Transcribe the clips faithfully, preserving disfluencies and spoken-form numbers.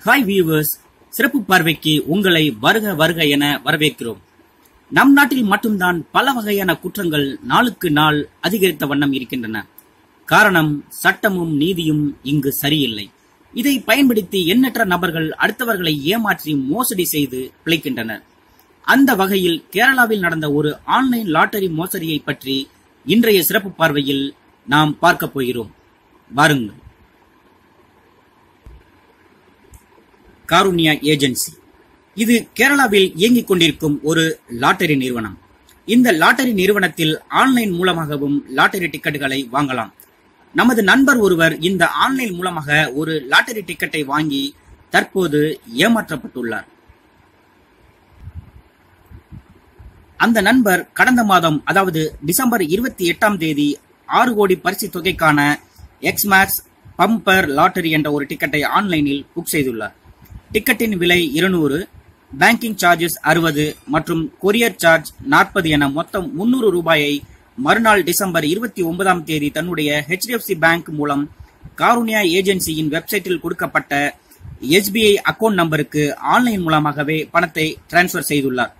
Hi viewers, சிறப்பு பார்வைக்கு உங்களை வருக வருக என வரவேற்கிறோம். நம் நாட்டில் மட்டும்தான் பல வகையான குற்றங்கள் நாளுக்கு நாள் அதிகரித்த வண்ணம் இருக்கின்றன. காரணம், சட்டமும் நீதியும் இங்கு சரியில்லை. இதை பயன்படுத்தி எண்ணற்ற நபர்கள் அடுத்தவர்களை ஏமாற்றி மோசடி செய்து பிழைக்கின்றனர். அந்த வகையில் கேரளாவில் நடந்த ஒரு ஆன்லைன் லாட்டரி மோசடியை பற்றி இன்றைய சிறப்பு பார்வையில் நாம் பார்க்க போகிறோம். வாருங்கள். காருண்யா ஏஜென்சி இது கேரளாவில் இயங்கிக் கொண்டிருக்கும் ஒரு லாட்டரி நிறுவனம். இந்த லாட்டரி நிறுவனத்தில் ஆன்லைன் மூலமாகவும் லாட்டரி டிக்கெட்டுகளை வாங்கலாம். நமது நண்பர் ஒருவர் இந்த ஆன்லைன் மூலமாக ஒரு லாட்டரி டிக்கெட்டை வாங்கி தற்போது ஏமாற்றப்பட்டுள்ளார். அந்த நண்பர் கடந்த மாதம், அதாவது டிசம்பர் இருபத்தி எட்டாம் தேதி ஆறு கோடி பரிசு தொகைக்கான எக்ஸ்மேக்ஸ் பம்பர் லாட்டரி என்ற ஒரு டிக்கெட்டை ஆன்லைனில் புக் செய்துள்ளார். டிக்கெட்டின் விலை இருநூறு, பேங்கிங் சார்ஜஸ் அறுபது மற்றும் கொரியர் சார்ஜ் நாற்பது என மொத்தம் முன்னூறு ரூபாயை மறுநாள் டிசம்பர் இருபத்தி ஒன்பதாம் தேதி தன்னுடைய H D F C bank மூலம் காருண்யா ஏஜென்சியின் வெப்சைட்டில் கொடுக்கப்பட்ட எஸ் பி ஐ அக்கவுண்ட் நம்பருக்கு ஆன்லைன் மூலமாகவே பணத்தை டிரான்ஸ்பர் செய்துள்ளார்.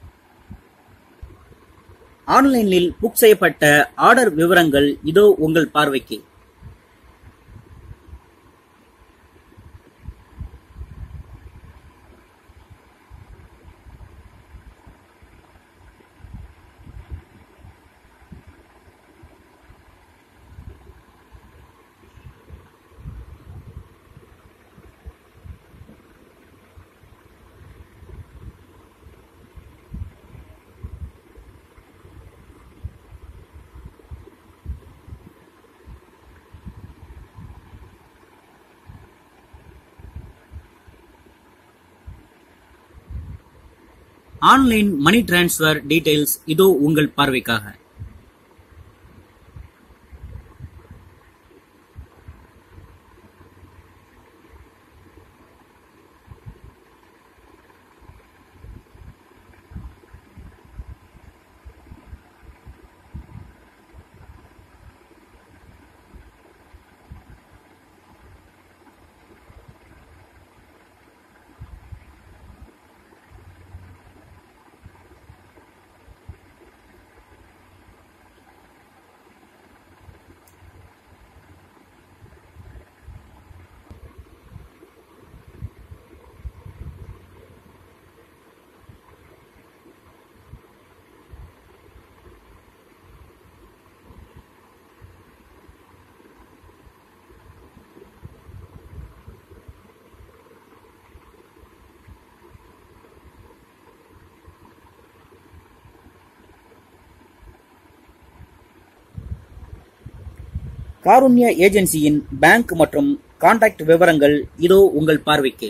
ஆன்லைனில் புக் செய்யப்பட்ட ஆர்டர் விவரங்கள் இதோ உங்கள் பார்வைக்கு. ஆன்லைன் மணி டிரான்ஸ்பர் டீடைல்ஸ் இதோ உங்கள் பார்வைக்காக. காருண்யா ஏஜென்சியின் பேங்க் மற்றும் கான்டாக்ட் விவரங்கள் இதோ உங்கள் பார்வைக்கு.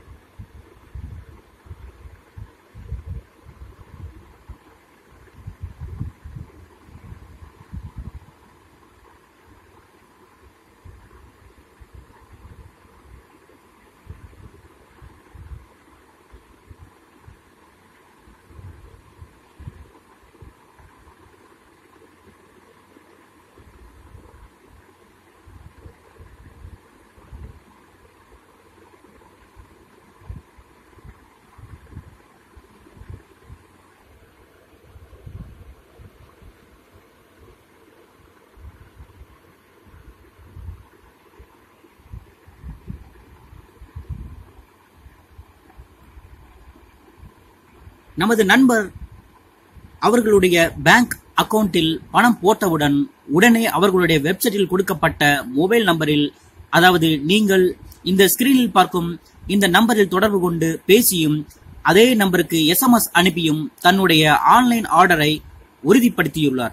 நமது நண்பர் அவர்களுடைய பேங்க் அக்கவுண்டில் பணம் போட்டவுடன் உடனே அவர்களுடைய வெப்சைட்டில் கொடுக்கப்பட்ட மொபைல் நம்பரில், அதாவது நீங்கள் இந்த ஸ்கிரீனில் பார்க்கும் இந்த நம்பரில் தொடர்பு கொண்டு பேசியும் அதே நம்பருக்கு எஸ் எம் எஸ் அனுப்பியும் தன்னுடைய ஆன்லைன் ஆர்டரை உறுதிப்படுத்தியுள்ளார்.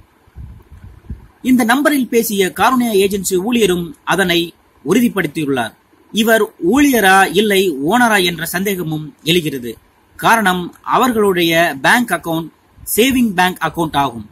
இந்த நம்பரில் பேசிய காருண்யா ஏஜென்சி ஊழியரும் அதனை உறுதிப்படுத்தியுள்ளார். இவர் ஊழியரா இல்லை ஓனரா என்ற சந்தேகமும் எழுகிறது. காரணம், அவர்களுடைய bank account saving bank account ஆகும்.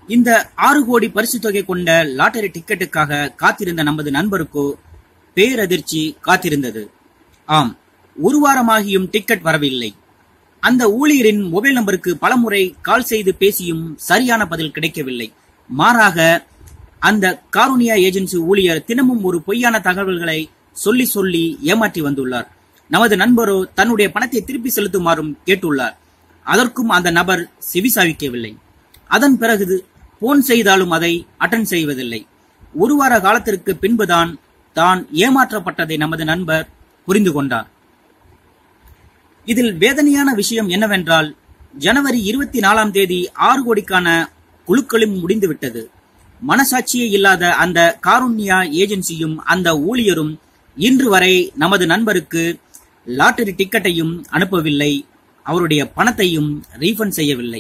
இந்த ஆறு கோடி பரிசு தொகை கொண்ட லாட்டரி டிக்கெட்டுக்காக காத்திருந்த நமது நண்பருக்கோ பேரதிர்ச்சி காத்திருந்தது. ஆம், ஒரு வாரமாகியும் டிக்கெட் வரவில்லை. அந்த ஊழியரின் மொபைல் நம்பருக்கு பலமுறை கால் செய்து பேசியும் சரியான பதில் கிடைக்கவில்லை. மாறாக அந்த காருண்யா ஏஜென்சி ஊழியர் தினமும் ஒரு பொய்யான தகவல்களை சொல்லி சொல்லி ஏமாற்றி வந்துள்ளார். நமது நண்பரோ தன்னுடைய பணத்தை திருப்பி செலுத்துமாறும் கேட்டுள்ளார். அதற்கும் அந்த நபர் செவிசாய்க்கவில்லை. அதன் பிறகு போன் செய்தாலும் அதை அட்டன் செய்வதில்லை. ஒரு வார காலத்திற்கு பின்புதான் தான் ஏமாற்றப்பட்டதை நமது நண்பர் புரிந்து கொண்டார். இதில் வேதனையான விஷயம் என்னவென்றால், ஜனவரி இருபத்தி நாலாம் தேதி ஆறு கோடிக்கான குழுக்களும் முடிந்துவிட்டது. மனசாட்சியே இல்லாத அந்த காருண்யா ஏஜென்சியும் அந்த ஊழியரும் இன்று வரை நமது நண்பருக்கு லாட்டரி டிக்கெட்டையும் அனுப்பவில்லை, அவருடைய பணத்தையும் ரீஃபண்ட் செய்யவில்லை.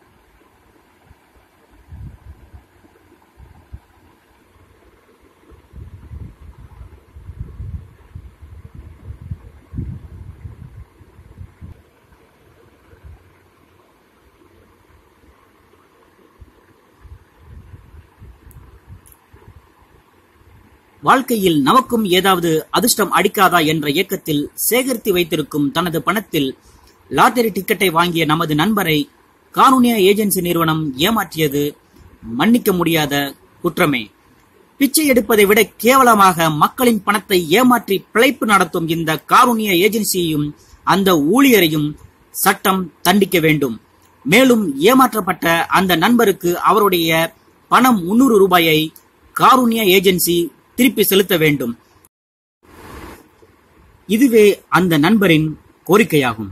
வாழ்க்கையில் நமக்கும் ஏதாவது அதிர்ஷ்டம் அடிக்காதா என்ற ஏக்கத்தில் சேகரித்து வைத்திருக்கும் தனது பணத்தில் லாட்டரி டிக்கெட்டை வாங்கிய நமது நண்பரை காருண்யா ஏஜென்சி நிறுவனம் ஏமாற்றியது மன்னிக்க முடியாத குற்றமே. பிச்சை எடுப்பதை விட கேவலமாக மக்களின் பணத்தை ஏமாற்றி பிழைப்பு நடத்தும் இந்த காருண்யா ஏஜென்சியையும் அந்த ஊழியரையும் சட்டம் தண்டிக்க வேண்டும். மேலும் ஏமாற்றப்பட்ட அந்த நண்பருக்கு அவருடைய பணம் முன்னூறு ரூபாயை காருண்யா ஏஜென்சி திருப்பி செலுத்த வேண்டும். இதுவே அந்த நண்பரின் கோரிக்கையாகும்.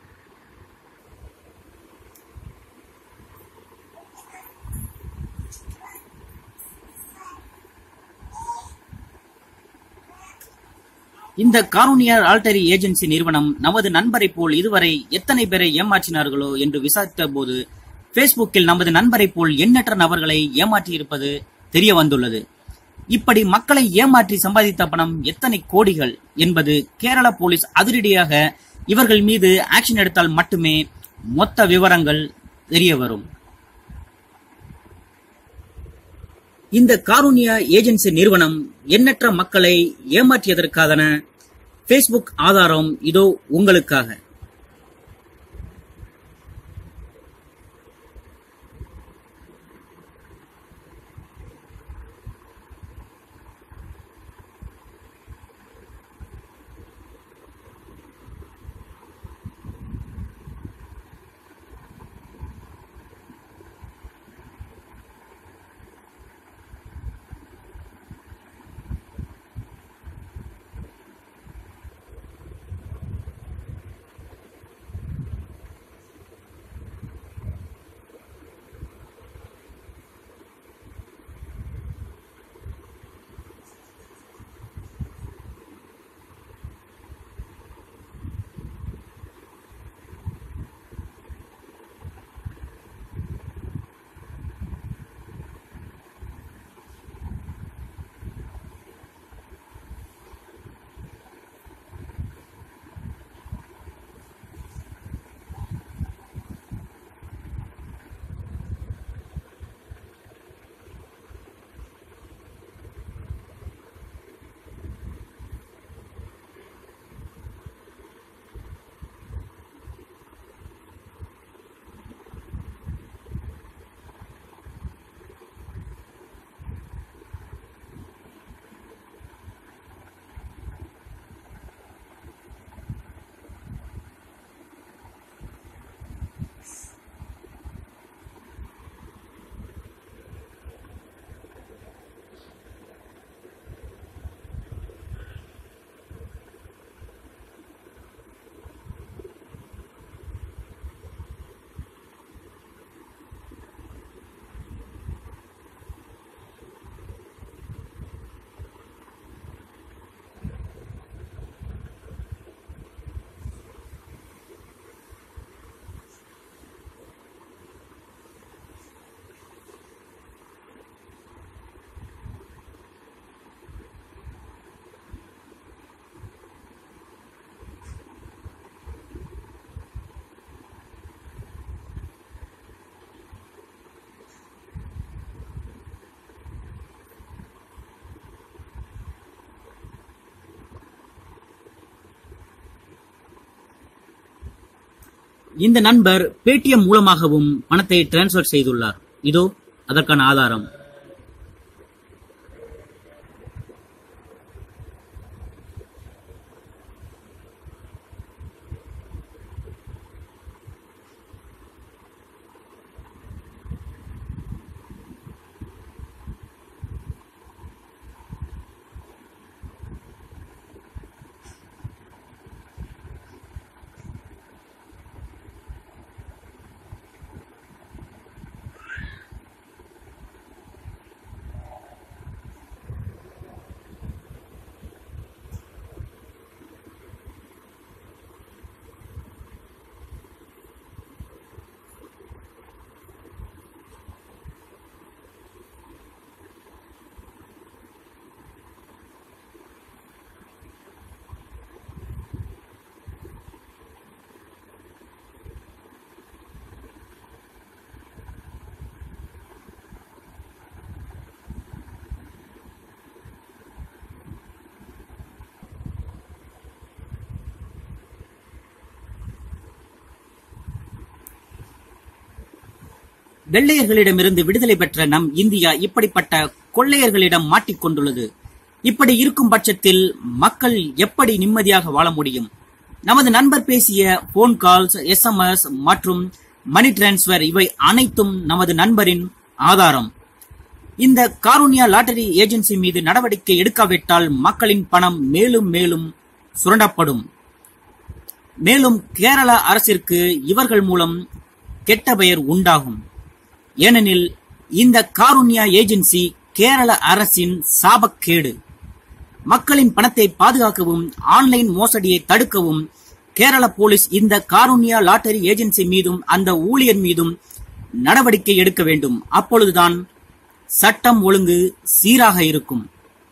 இந்த காருண்யா லாட்டரி ஏஜென்சி நிறுவனம் நமது நண்பரை போல் இதுவரை எத்தனை பேரை ஏமாற்றினார்களோ என்று விசாரித்த போது பேஸ்புக்கில் நமது நண்பரை போல் எண்ணற்ற நபர்களை ஏமாற்றியிருப்பது தெரிய வந்துள்ளது. இப்படி மக்களை ஏமாற்றி சம்பாதித்த பணம் எத்தனை கோடிகள் என்பது கேரள போலீஸ் அதிரடியாக இவர்கள் மீது ஆக்ஷன் எடுத்தால் மட்டுமே மொத்த விவரங்கள் தெரிய வரும். இந்த காருண்யா ஏஜென்சி நிறுவனம் எண்ணற்ற மக்களை ஏமாற்றியதற்கான பேஸ்புக் ஆதாரம் இதோ உங்களுக்காக. இந்த நண்பர் பேடிஎம் மூலமாகவும் பணத்தை டிரான்ஸ்பர் செய்துள்ளார். இதோ அதற்கான ஆதாரம். வெள்ளையர்களிடமிருந்து விடுதலை பெற்ற நம் இந்தியா இப்படிப்பட்ட கொள்ளையர்களிடம் மாட்டிக்கொண்டுள்ளது. இப்படி இருக்கும் பட்சத்தில் மக்கள் எப்படி நிம்மதியாக வாழ முடியும்? நமது நண்பர் பேசிய phone calls, S M S மற்றும் மணி டிரான்ஸ்பர் இவை அனைத்தும் நமது நண்பரின் ஆதாரம். இந்த காருண்யா லாட்டரி ஏஜென்சி மீது நடவடிக்கை எடுக்காவிட்டால் மக்களின் பணம் மேலும் மேலும் சுரண்டப்படும். மேலும் கேரள அரசிற்கு இவர்கள் மூலம் கெட்ட பெயர் உண்டாகும். ஏனெனில் இந்த காருண்யா ஏஜென்சி கேரள அரசின் சாபக்கேடு. மக்களின் பணத்தை பாதுகாக்கவும் ஆன்லைன் மோசடியை தடுக்கவும் கேரள போலீஸ் இந்த காருண்யா லாட்டரி ஏஜென்சி மீதும் அந்த ஊழியர் மீதும் நடவடிக்கை எடுக்க வேண்டும். அப்பொழுதுதான் சட்டம் ஒழுங்கு சீராக இருக்கும்.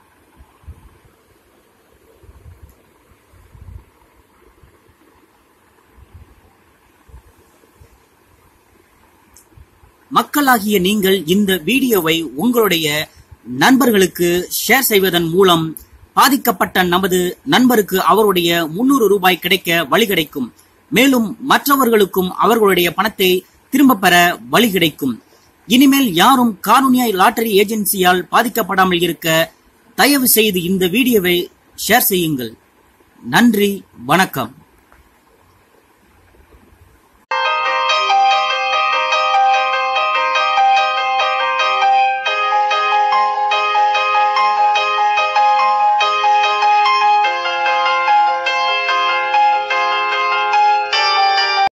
மக்களாகிய நீங்கள் இந்த வீடியோவை உங்களுடைய நண்பர்களுக்கு ஷேர் செய்வதன் மூலம் பாதிக்கப்பட்ட நமது நண்பருக்கு அவருடைய முன்னூறு ரூபாய் கிடைக்க வழி கிடைக்கும். மேலும் மற்றவர்களுக்கும் அவர்களுடைய பணத்தை திரும்ப பெற வழி கிடைக்கும். இனிமேல் யாரும் காருண்யா லாட்டரி ஏஜென்சியால் பாதிக்கப்படாமல் இருக்க தயவு செய்து இந்த வீடியோவை ஷேர் செய்யுங்கள். நன்றி, வணக்கம்.